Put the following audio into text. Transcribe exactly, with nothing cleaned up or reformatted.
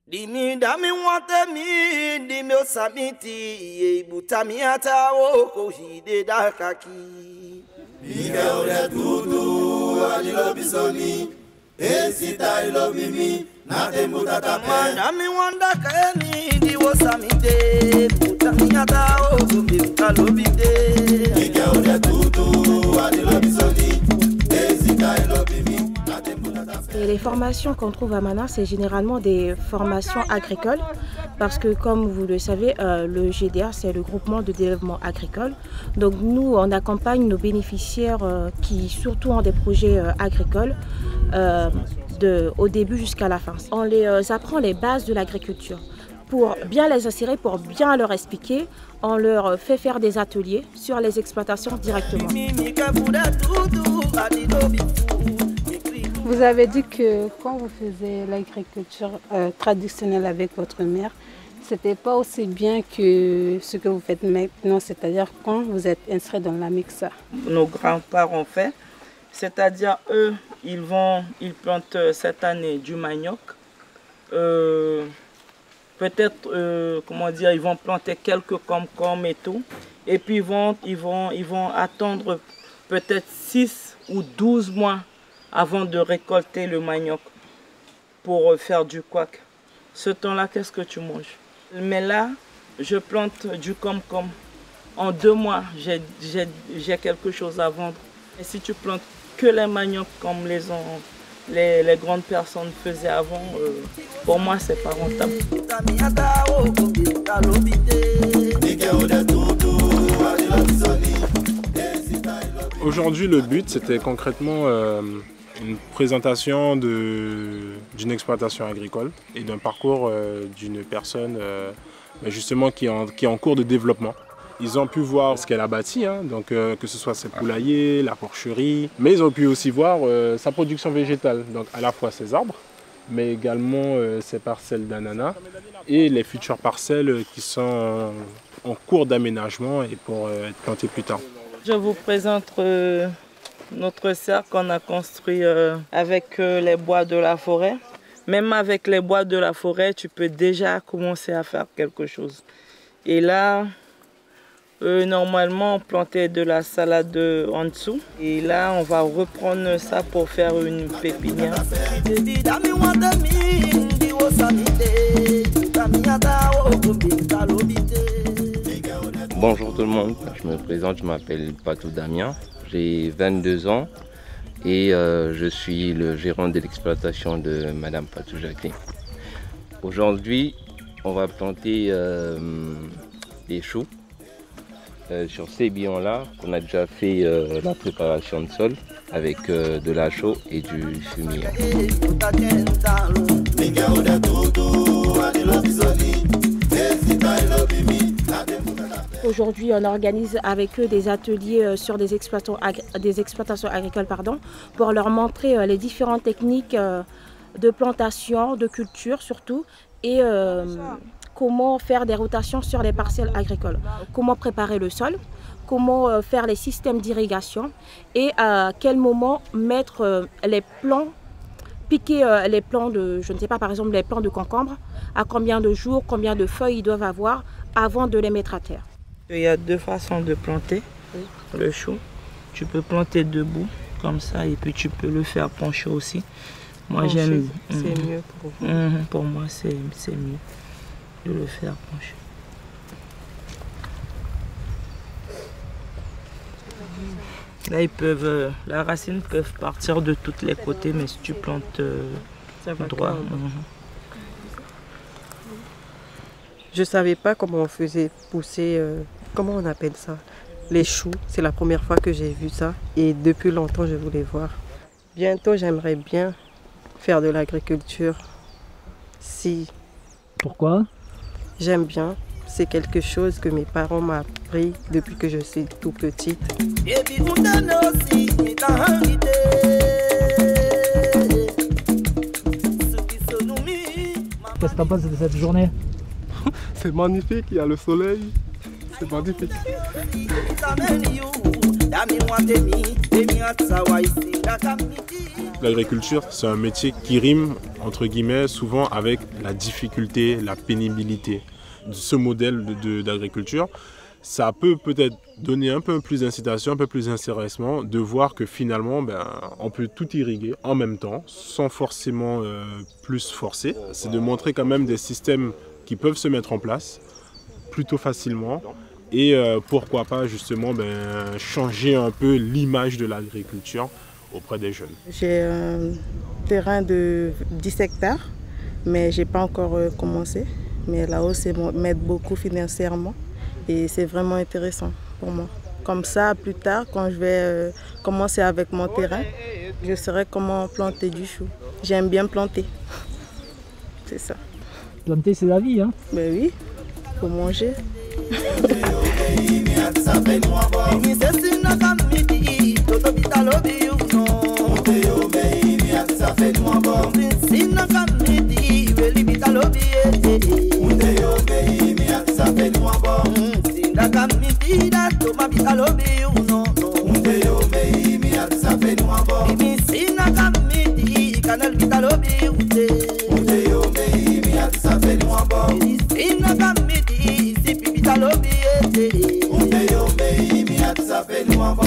Dimi dami wante mi dimi osamiti ye butami ata o ko hide dakaki. Ike ore tutu adilo bisoni esita ilo bimi na tembu tatape. Dami wanda kaeni di osamite butami ata o ko hide bide. Ike ore tutu adilo bisoni esita ilo bimi. Et les formations qu'on trouve à Mana, c'est généralement des formations agricoles parce que comme vous le savez, euh, le G D A, c'est le groupement de développement agricole. Donc nous, on accompagne nos bénéficiaires euh, qui surtout ont des projets euh, agricoles euh, de, au début jusqu'à la fin. On les euh, apprend les bases de l'agriculture. Pour bien les assurer, pour bien leur expliquer, on leur fait faire des ateliers sur les exploitations directement. Vous avez dit que quand vous faisiez l'agriculture euh, traditionnelle avec votre mère, ce n'était pas aussi bien que ce que vous faites maintenant, c'est-à-dire quand vous êtes inscrit dans la mixa. Nos grands-parents ont fait, c'est-à-dire eux, ils, vont, ils plantent cette année du manioc. Euh, Peut-être, euh, comment dire, ils vont planter quelques concombre et tout. Et puis ils vont, ils vont, ils vont attendre peut-être six ou douze mois avant de récolter le manioc pour faire du couac. Ce temps-là, qu'est-ce que tu manges? Mais là, je plante du concombre. En deux mois, j'ai quelque chose à vendre. Et si tu plantes que les maniocs comme les, ont, les, les grandes personnes faisaient avant, euh, pour moi, c'est pas rentable. Aujourd'hui, le but, c'était concrètement euh, une présentation d'une exploitation agricole et d'un parcours euh, d'une personne euh, justement qui est, en, qui est en cours de développement. Ils ont pu voir ce qu'elle a bâti, hein, donc, euh, que ce soit ses poulaillers, la porcherie, mais ils ont pu aussi voir euh, sa production végétale, donc à la fois ses arbres, mais également euh, ses parcelles d'ananas et les futures parcelles qui sont en, en cours d'aménagement et pour euh, être plantées plus tard. Je vous présente euh, notre cercle qu'on a construit euh, avec euh, les bois de la forêt. Même avec les bois de la forêt, tu peux déjà commencer à faire quelque chose. Et là, euh, normalement, on plantait de la salade en dessous. Et là, on va reprendre ça pour faire une pépinière. Bonjour tout le monde, je me présente, je m'appelle Patou Damien, j'ai vingt-deux ans et euh, je suis le gérant de l'exploitation de Madame Patou Jacqueline. Aujourd'hui, on va planter euh, des choux euh, sur ces billons-là qu'on a déjà fait euh, la préparation de sol avec euh, de la chaux et du fumier. Aujourd'hui, on organise avec eux des ateliers sur des exploitations, des exploitations agricoles pardon, pour leur montrer les différentes techniques de plantation, de culture surtout, et euh, comment faire des rotations sur les parcelles agricoles, comment préparer le sol, comment faire les systèmes d'irrigation et à quel moment mettre les plants, piquer les plants de, je ne sais pas, par exemple les plants de concombre, à combien de jours, combien de feuilles ils doivent avoir avant de les mettre à terre. Il y a deux façons de planter le chou. Tu peux planter debout, comme ça, et puis tu peux le faire pencher aussi. Moi, j'aime. C'est mmh. mieux pour vous. Mmh, pour moi, c'est mieux de le faire pencher. Là, ils peuvent, la racine peut partir de tous les côtés, mais si tu plantes euh, droit. Mmh. Je ne savais pas comment on faisait pousser, euh, comment on appelle ça, les choux. C'est la première fois que j'ai vu ça et depuis longtemps je voulais voir. Bientôt j'aimerais bien faire de l'agriculture. Si. Pourquoi? J'aime bien. C'est quelque chose que mes parents m'ont appris depuis que je suis tout petite. Qu'est-ce que tu en penses de cette journée? C'est magnifique, il y a le soleil, c'est magnifique. L'agriculture, c'est un métier qui rime, entre guillemets, souvent avec la difficulté, la pénibilité. Ce modèle d'agriculture, ça peut peut-être donner un peu plus d'incitation, un peu plus d'intéressement de voir que finalement, ben, on peut tout irriguer en même temps, sans forcément euh, plus forcer. C'est de montrer quand même des systèmes qui peuvent se mettre en place plutôt facilement et euh, pourquoi pas justement ben, changer un peu l'image de l'agriculture auprès des jeunes. J'ai un terrain de dix hectares, mais je n'ai pas encore euh, commencé. Mais là-haut, c'est m'aide beaucoup financièrement et c'est vraiment intéressant pour moi. Comme ça, plus tard, quand je vais euh, commencer avec mon terrain, je saurai comment planter du chou. J'aime bien planter. C'est ça. Planter, c'est la vie, hein? Ben oui, faut manger. Lobby,